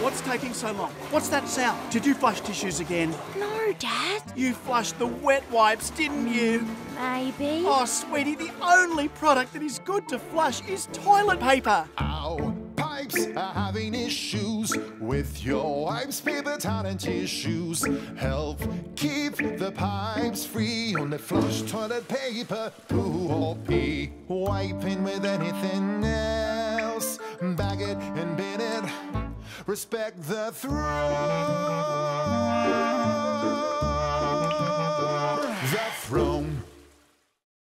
What's taking so long? What's that sound? Did you flush tissues again? No, Dad. You flushed the wet wipes, didn't you? Maybe. Oh, sweetie, the only product that is good to flush is toilet paper. Ow, pipes are having issues with your wipes, paper towel and tissues. Help keep the pipes free. Only flush toilet paper, poo or pee. Wiping with anything else, bag it and bin it. Respect the throne. The throne